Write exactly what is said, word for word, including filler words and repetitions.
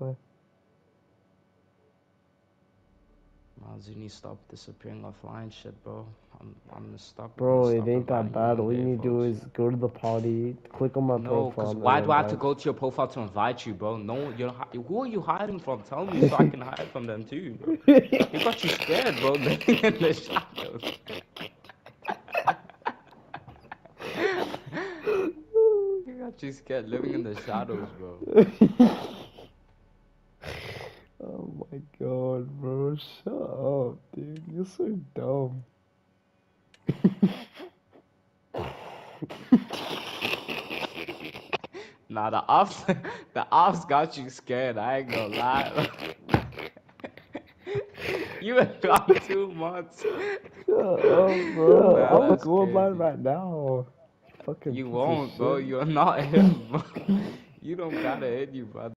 way. Miles, you need to stop disappearing offline shit, bro. I'm I'm gonna stop. I'm Bro, gonna it stop ain't that inviting you bad. one All you day, need to do folks. is go to the party, click on my No, profile, cause and why then do I have to invite. go to your profile to invite you, bro? No, you're hi- who are you hiding from? Tell me so I can hide from them too, bro. You got you scared, bro. Living in the shadows. You got you scared living in the shadows, bro. Oh my god, bro. Shut up, dude. You're so dumb. Nah, the ops, the ops got you scared. I ain't gonna lie. You been gone two months. Shut up, bro. Nah, I'll that's go online crazy. right now. Fucking You piece of won't, bro. shit. You're not him, bro. You don't gotta hit you, brother.